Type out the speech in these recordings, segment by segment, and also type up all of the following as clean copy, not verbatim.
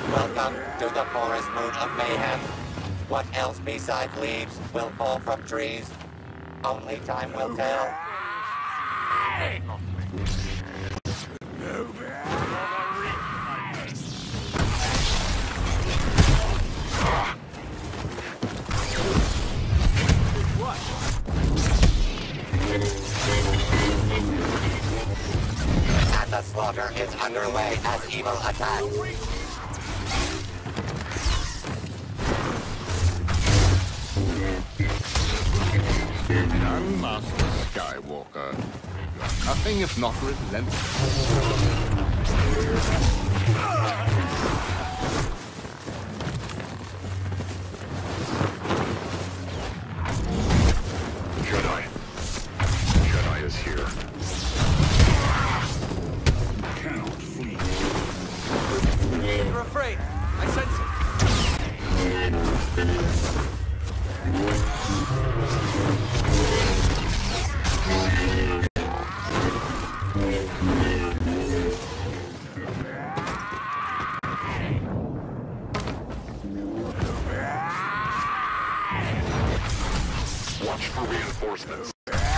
Welcome to the forest moon of mayhem. What else besides leaves will fall from trees? Only time will tell. And the slaughter is underway as evil attacks. Young Master Skywalker, nothing if not relentless. Jedi is here. Cannot flee. You're afraid. I sense it. Watch for reinforcements.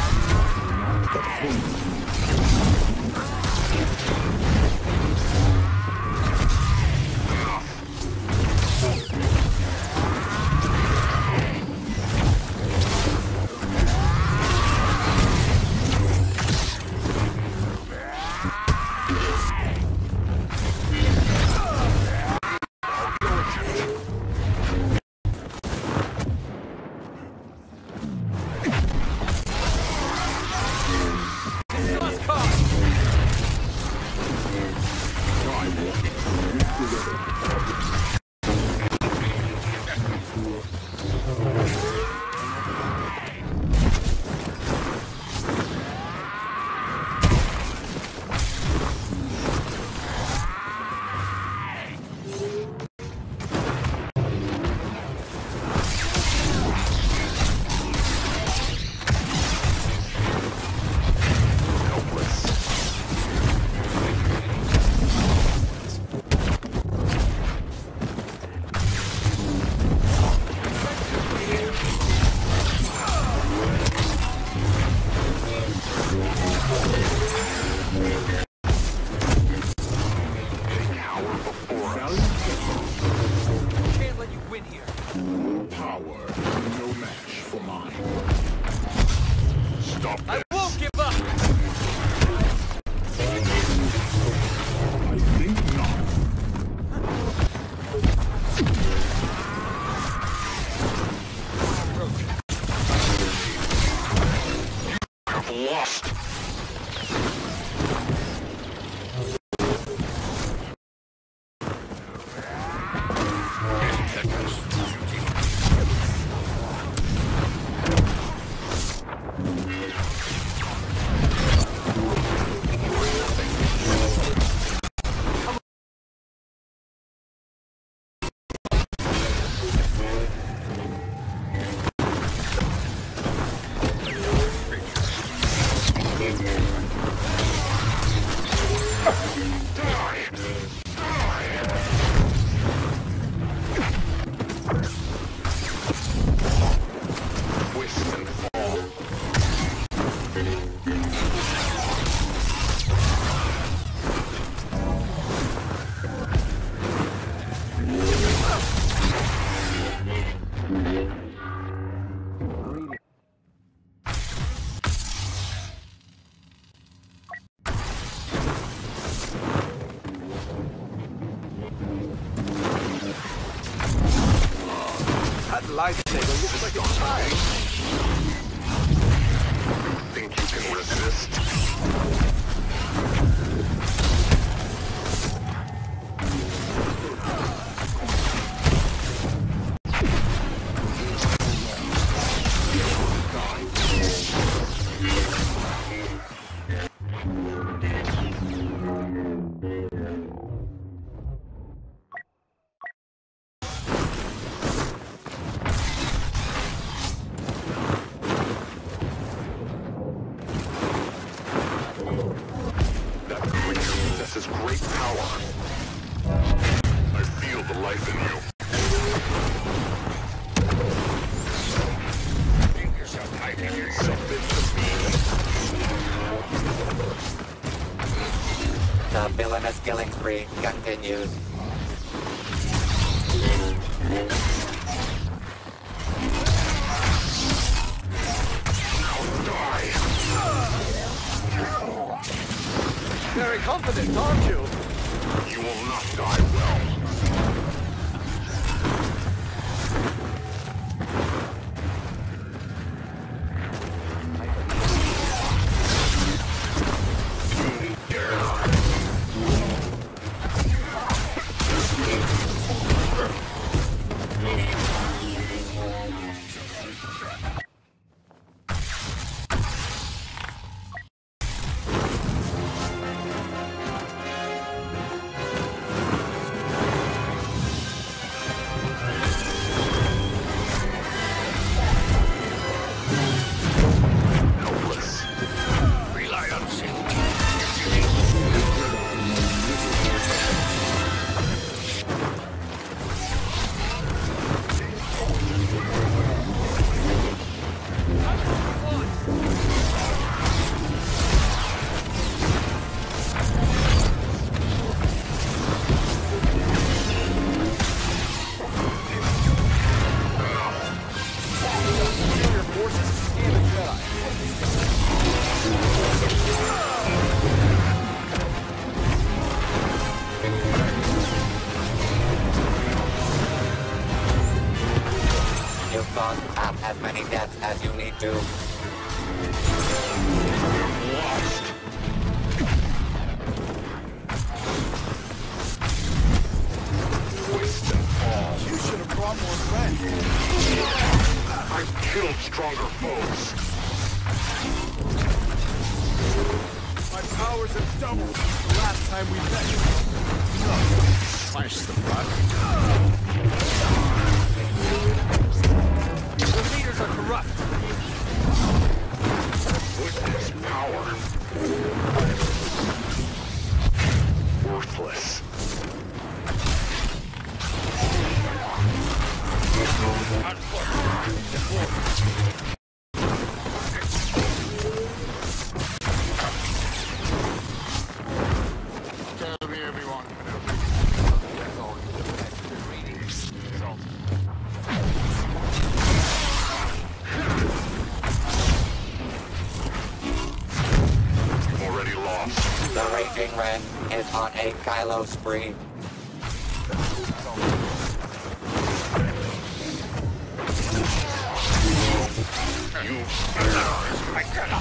Lightsaber looks like it's fine. Think you can resist? Great power. I feel feel the life in you. Fingers are tightening. Something to me. The villainous killing spree continues. Very confident, aren't you? You will not die well. You've caused half as many deaths as you need to. You should have brought more friends. I've killed stronger foes. My powers have doubled the last time we met. Slice the blood. The leaders are corrupt. Witness power. Worthless. Tell me everyone. That's all you do. Reading results. Already lost. The Raging Ren is on a Kylo spree. You. I cannot.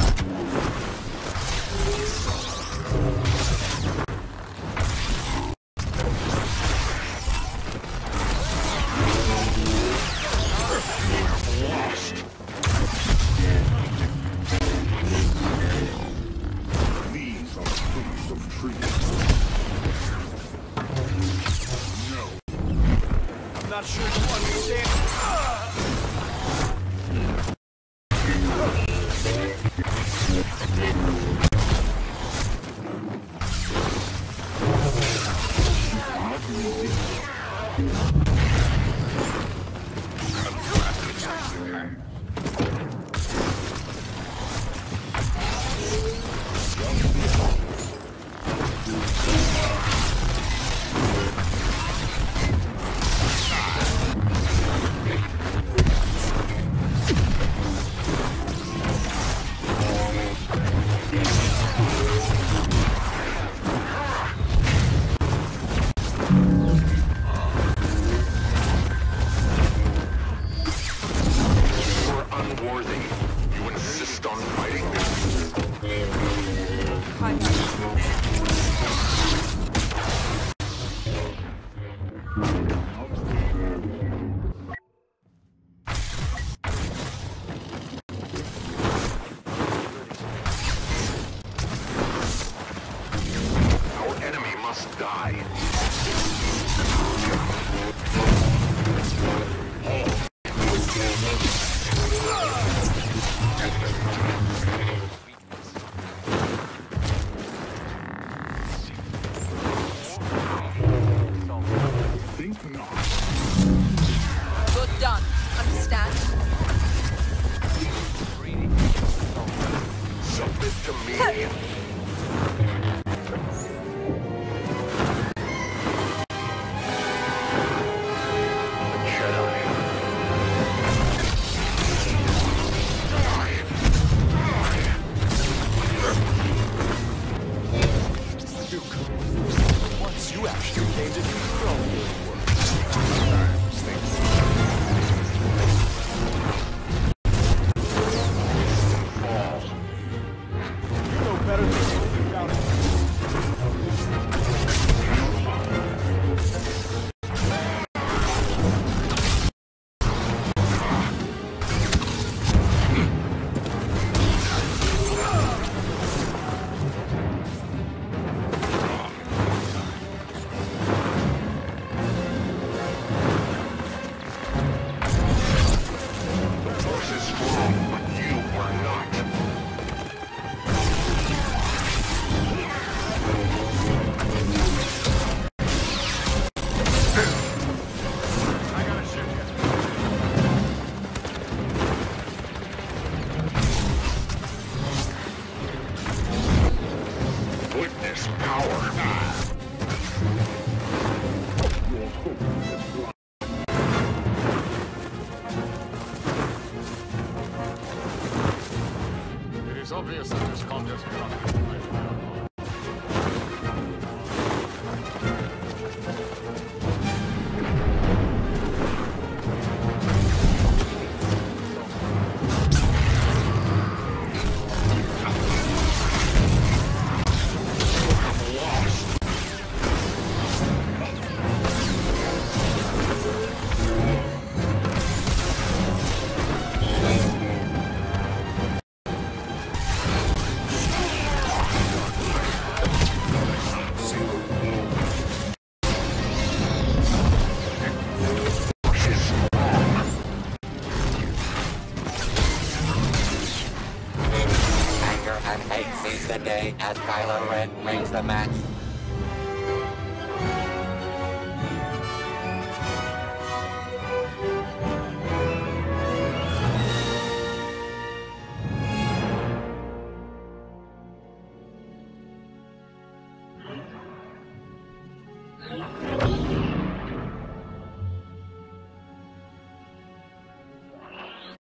Lost. These are fruits of trees. No. I'm not sure you understand. Duke. Once you actually came to control your world. You know better than to hold down. It's obvious that this contest cannot be played. And hate sees the day as Kylo Ren wins the match. Yeah.